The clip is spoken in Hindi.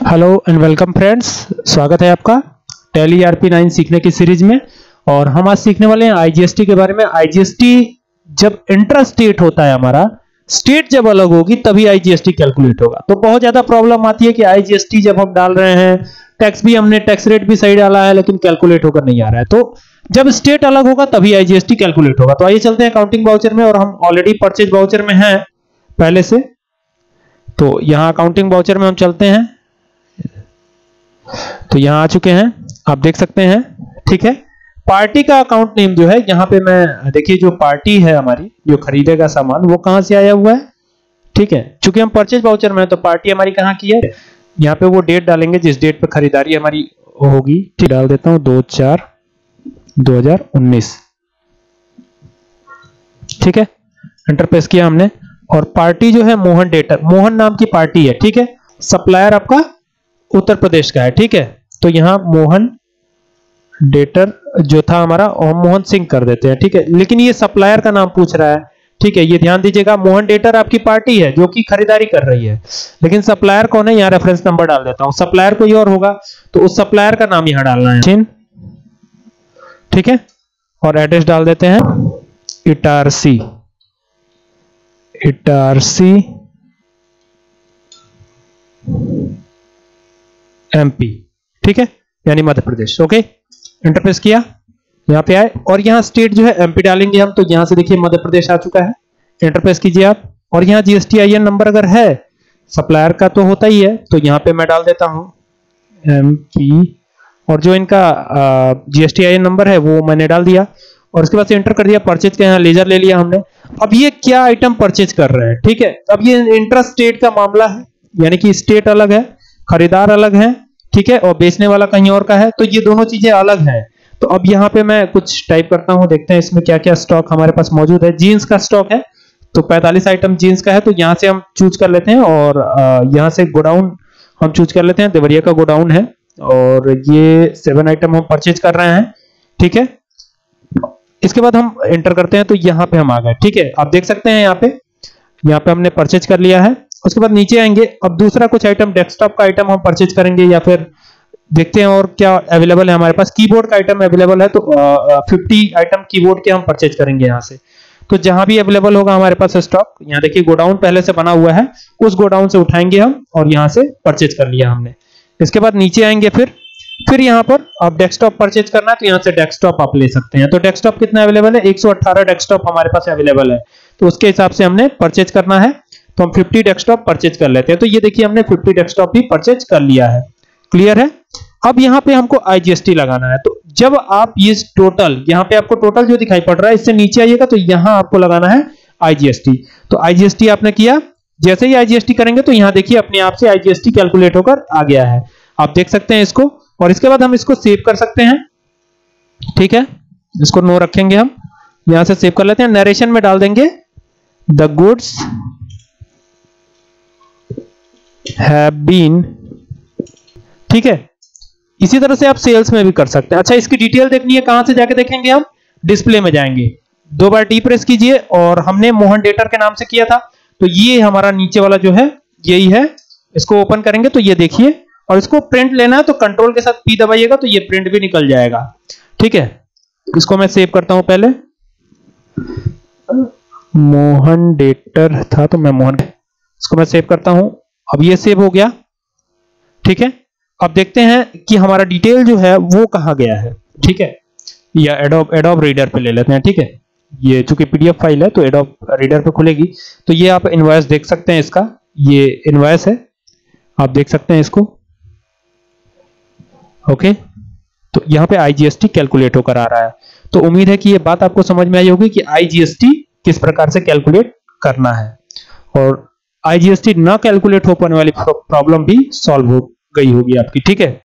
हेलो एंड वेलकम फ्रेंड्स, स्वागत है आपका टैली erp-9 सीखने की सीरीज में। और हम आज सीखने वाले हैं igst के बारे में। igst जब इंटर स्टेट होता है, हमारा स्टेट जब अलग होगी तभी igst कैलकुलेट होगा। तो बहुत ज्यादा प्रॉब्लम आती है कि igst जब हम डाल रहे हैं, टैक्स भी हमने टैक्स रेट भी सही डाला है लेकिन कैलकुलेट होकर नहीं आ रहा है। तो जब स्टेट अलग होगा तभी igst कैलकुलेट होगा। तो आइए चलते हैं अकाउंटिंग वाउचर में, और हम ऑलरेडी परचेज वाउचर में हैं पहले से। तो यहां अकाउंटिंग वाउचर में हम चलते हैं, तो यहां आ चुके हैं, आप देख सकते हैं। ठीक है, पार्टी का अकाउंट नेम जो है यहां पे मैं देखिए, जो पार्टी है हमारी जो खरीदेगा सामान वो कहां से आया हुआ है। ठीक है, चूंकि हम परचेज वाउचर में है तो पार्टी हमारी कहां की है, यहां पे वो डेट डालेंगे जिस डेट पे खरीदारी हमारी होगी। ठीक, डाल देता हूं 2/4/2019। ठीक है, एंटर प्रेस किया हमने, और पार्टी जो है मोहन डेटर, मोहन नाम की पार्टी है। ठीक है, सप्लायर आपका उत्तर प्रदेश का है। ठीक है, तो यहां मोहन डेटर जो था हमारा, और मोहन सिंह कर देते हैं। ठीक है, लेकिन ये सप्लायर का नाम पूछ रहा है। ठीक है, ये ध्यान दीजिएगा, मोहन डेटर आपकी पार्टी है जो कि खरीदारी कर रही है, लेकिन सप्लायर कौन है, यहां रेफरेंस नंबर डाल देता हूं। सप्लायर कोई और होगा तो उस सप्लायर का नाम यहां डालना है। ठीक है, और एड्रेस डाल देते हैं इटारसी MP। ठीक है, यानी मध्य प्रदेश। ओके, एंटर प्रेस किया, यहां पे आए, और यहां स्टेट जो है MP डालेंगे हम। तो यहां से देखिए मध्य प्रदेश आ चुका है, एंटर प्रेस कीजिए आप। और यहां GSTIN नंबर अगर है, सप्लायर का तो होता ही है, तो यहां पे मैं डाल देता हूं MP, और जो इनका GSTIN नंबर है वो मैंने डाल दिया, और उसके बाद से एंटर कर दिया। परचेज का यहां लेजर ले लिया हमने। अब ये क्या आइटम परचेज कर रहे हैं। ठीक है, अब ये इंटर स्टेट का मामला है, यानी कि स्टेट अलग है, खरीदार अलग है। ठीक है, और बेचने वाला कहीं और का है, तो ये दोनों चीजें अलग हैं। तो अब यहाँ पे मैं कुछ टाइप करता हूं, देखते हैं इसमें क्या क्या स्टॉक हमारे पास मौजूद है। जीन्स का स्टॉक है, तो 45 आइटम जीन्स का है, तो यहां से हम चूज कर लेते हैं। और यहां से गोडाउन हम चूज कर लेते हैं, देवरिया का गोडाउन है, और ये 7 आइटम हम परचेज कर रहे हैं। ठीक है, इसके बाद हम एंटर करते हैं, तो यहां पे हम आ गए। ठीक है, आप देख सकते हैं यहाँ पे हमने परचेज कर लिया है। उसके बाद नीचे आएंगे, अब दूसरा कुछ आइटम डेस्कटॉप का आइटम हम परचेज करेंगे, या फिर देखते हैं और क्या अवेलेबल है हमारे पास। कीबोर्ड का आइटम अवेलेबल है, तो 50 आइटम कीबोर्ड के हम परचेज करेंगे यहां से। तो जहां भी अवेलेबल होगा हमारे पास स्टॉक, यहाँ देखिए गोडाउन पहले से बना हुआ है, उस गोडाउन से उठाएंगे हम, और यहां से परचेज कर लिया हमने। इसके बाद नीचे आएंगे, फिर यहां पर आप डेस्कटॉप परचेज करना है, तो यहां से डेस्कटॉप आप ले सकते हैं। तो डेस्कटॉप कितना अवेलेबल है, 118 डेस्कटॉप हमारे पास अवेलेबल है, तो उसके हिसाब से हमने परचेज करना है। तो हम 50 डेस्कटॉप परचेज कर लेते हैं। तो ये देखिए हमने 50 डेस्कटॉप भी परचेज कर लिया है। क्लियर है, अब यहां पे हमको igst लगाना है। तो जब आप ये टोटल, यहां पे आपको टोटल जो दिखाई पड़ रहा है, इससे नीचे आइएगा तो यहां आपको लगाना है igst। तो igst आपने किया, जैसे ही igst करेंगे तो यहां देखिए अपने आप से igst कैलकुलेट होकर आ गया है, आप देख सकते हैं इसको। और इसके बाद हम इसको सेव कर सकते हैं। ठीक है, इसको नो रखेंगे, हम यहां से सेव कर लेते हैं। नरेशन में डाल देंगे द गुड्स हैव बीन। ठीक है, इसी तरह से आप सेल्स में भी कर सकते हैं। अच्छा, इसकी डिटेल देखनी है, कहां से जाके देखेंगे हम, डिस्प्ले में जाएंगे, 2 बार डी प्रेस कीजिए, और हमने मोहन डेटर के नाम से किया था, तो ये हमारा नीचे वाला जो है यही है। इसको ओपन करेंगे तो ये देखिए, और इसको प्रिंट लेना है तो कंट्रोल के साथ P दबाइएगा तो ये प्रिंट भी निकल जाएगा। ठीक है, इसको मैं सेव करता हूं। पहले मोहन डेटर था, तो मैं मोहन, इसको मैं सेव करता हूं। अब ये सेव हो गया। ठीक है, अब देखते हैं कि हमारा डिटेल जो है वो कहां गया है। ठीक है, या एडोब रीडर पे ले लेते हैं। ठीक है, ये चूंकि PDF फाइल है तो एडोब रीडर पे खुलेगी। तो ये आप इनवॉइस देख सकते हैं, इसका ये इनवॉइस है, आप देख सकते हैं इसको। ओके, तो यहां पे igst कैलकुलेट होकर आ रहा है। तो उम्मीद है कि ये बात आपको समझ में आई होगी कि igst किस प्रकार से कैलकुलेट करना है, और igst ना कैलकुलेट हो पाने वाली प्रॉब्लम भी सॉल्व हो गई होगी आपकी। ठीक है।